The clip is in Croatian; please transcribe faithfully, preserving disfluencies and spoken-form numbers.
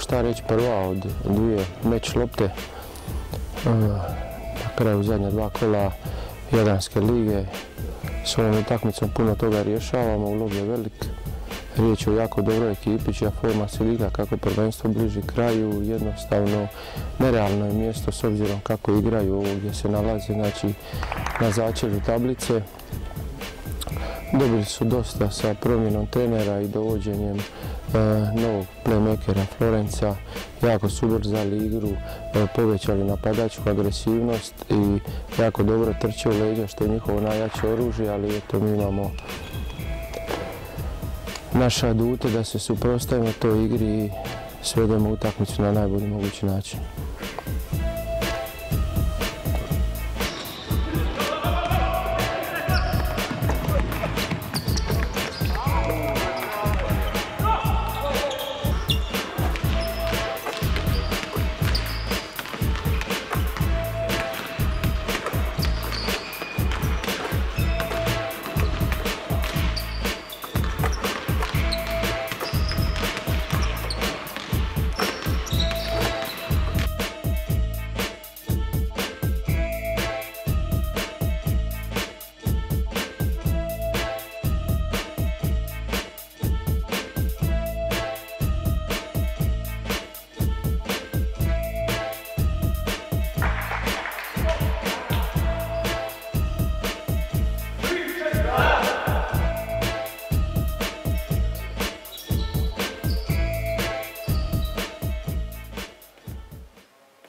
šta reći, prva od dvije meč lopte. Na kraju zadnja dva kola Jadranske lige. S ovom utakmicom puno toga rješavamo, ulog je velik. Riječ je o jako dobroj ekipi čija forma se igra kako prvenstvo bliži kraju. Jednostavno nerealno je mjesto s obzirom kako igraju ovo gdje se nalaze, znači na začelju tablice. Dobili su dosta sa promjenom trenera i dovođenjem e, novog playmakera Florenca. Jako su ubrzali igru, e, povećali napadačku agresivnost i jako dobro trče u leđa, što je njihovo najjače oružje, ali eto, mi imamo naše adute da se suprotstavimo toj igri i svedemo utakmicu na najbolji mogući način.